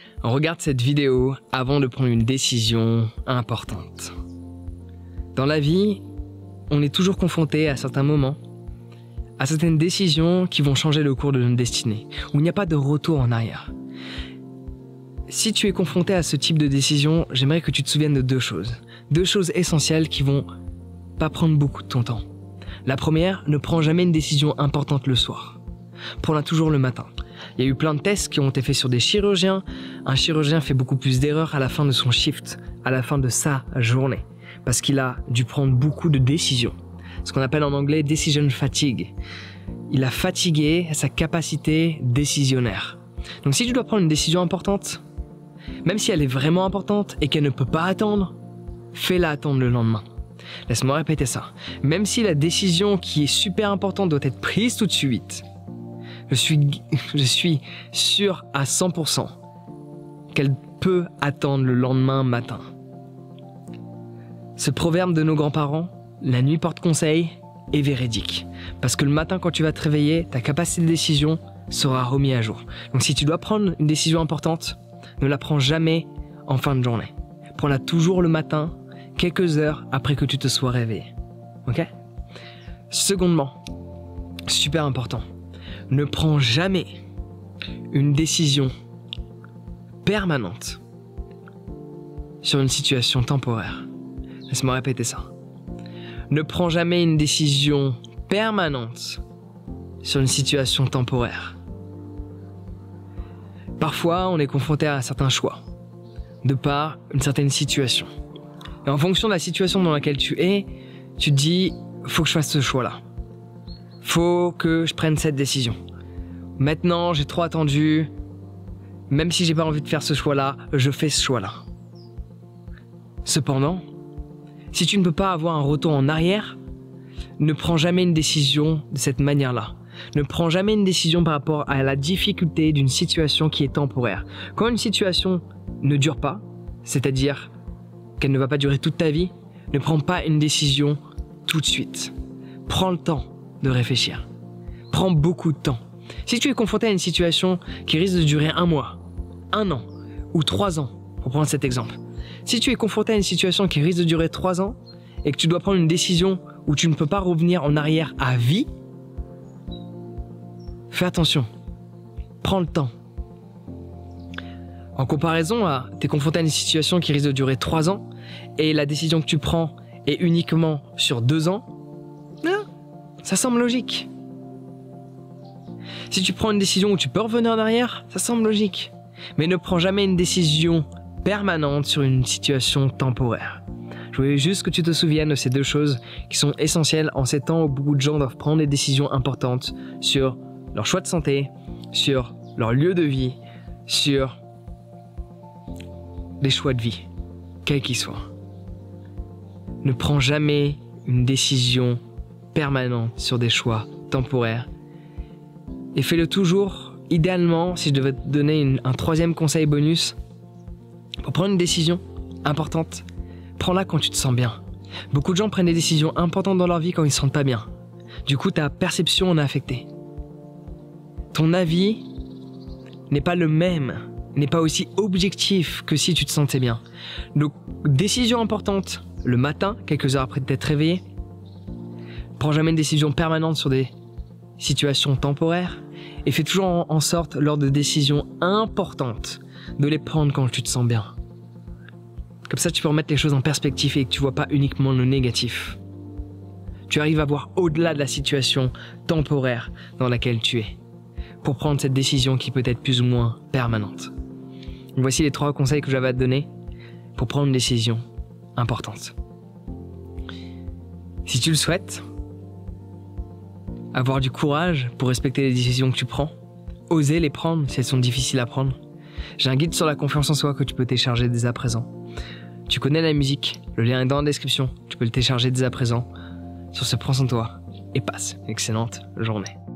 Regarde cette vidéo avant de prendre une décision importante. Dans la vie, on est toujours confronté à certains moments, à certaines décisions qui vont changer le cours de notre destinée, où il n'y a pas de retour en arrière. Si tu es confronté à ce type de décision, j'aimerais que tu te souviennes de deux choses essentielles qui vont pas prendre beaucoup de ton temps. La première, ne prends jamais une décision importante le soir. Prends-la toujours le matin. Il y a eu plein de tests qui ont été faits sur des chirurgiens. Un chirurgien fait beaucoup plus d'erreurs à la fin de son shift, à la fin de sa journée, parce qu'il a dû prendre beaucoup de décisions. Ce qu'on appelle en anglais decision fatigue. Il a fatigué sa capacité décisionnaire. Donc si tu dois prendre une décision importante, même si elle est vraiment importante et qu'elle ne peut pas attendre, fais-la attendre le lendemain. Laisse-moi répéter ça. Même si la décision qui est super importante doit être prise tout de suite, je suis sûr à 100% qu'elle peut attendre le lendemain matin. Ce proverbe de nos grands-parents, la nuit porte conseil, est véridique. Parce que le matin quand tu vas te réveiller, ta capacité de décision sera remise à jour. Donc si tu dois prendre une décision importante, ne la prends jamais en fin de journée. Prends-la toujours le matin, quelques heures après que tu te sois réveillé. Ok ? Secondement, super important, ne prends jamais une décision permanente sur une situation temporaire. Laisse-moi répéter ça. Ne prends jamais une décision permanente sur une situation temporaire. Parfois, on est confronté à certains choix, de par une certaine situation. Et en fonction de la situation dans laquelle tu es, tu te dis, faut que je fasse ce choix-là. Faut que je prenne cette décision. Maintenant, j'ai trop attendu. Même si j'ai pas envie de faire ce choix-là, je fais ce choix-là. Cependant, si tu ne peux pas avoir un retour en arrière, ne prends jamais une décision de cette manière-là. Ne prends jamais une décision par rapport à la difficulté d'une situation qui est temporaire. Quand une situation ne dure pas, c'est-à-dire qu'elle ne va pas durer toute ta vie, ne prends pas une décision tout de suite. Prends le temps de réfléchir. Prends beaucoup de temps. Si tu es confronté à une situation qui risque de durer 1 mois, 1 an ou 3 ans, pour prendre cet exemple. Si tu es confronté à une situation qui risque de durer 3 ans et que tu dois prendre une décision où tu ne peux pas revenir en arrière à vie, fais attention. Prends le temps. En comparaison à, tu es confronté à une situation qui risque de durer 3 ans et la décision que tu prends est uniquement sur 2 ans, ça semble logique. Si tu prends une décision où tu peux revenir en arrière, ça semble logique. Mais ne prends jamais une décision permanente sur une situation temporaire. Je voulais juste que tu te souviennes de ces deux choses qui sont essentielles en ces temps où beaucoup de gens doivent prendre des décisions importantes sur leur choix de santé, sur leur lieu de vie, sur des choix de vie, quels qu'ils soient. Ne prends jamais une décision permanente sur des choix temporaires. Et fais-le toujours, idéalement, si je devais te donner un 3e conseil bonus, pour prendre une décision importante, prends-la quand tu te sens bien. Beaucoup de gens prennent des décisions importantes dans leur vie quand ils ne se sentent pas bien. Du coup, ta perception en est affectée. Ton avis n'est pas le même, n'est pas aussi objectif que si tu te sentais bien. Donc, décision importante le matin, quelques heures après t'être réveillé. Prends jamais une décision permanente sur des situations temporaires et fais toujours en sorte, lors de décisions importantes, de les prendre quand tu te sens bien. Comme ça, tu peux remettre les choses en perspective et que tu vois pas uniquement le négatif. Tu arrives à voir au-delà de la situation temporaire dans laquelle tu es, pour prendre cette décision qui peut être plus ou moins permanente. Donc voici les 3 conseils que j'avais à te donner pour prendre une décision importante. Si tu le souhaites, avoir du courage pour respecter les décisions que tu prends, oser les prendre si elles sont difficiles à prendre. J'ai un guide sur la confiance en soi que tu peux télécharger dès à présent. Tu connais la musique, le lien est dans la description, tu peux le télécharger dès à présent. Sur ce, prends soin de toi et passe une excellente journée.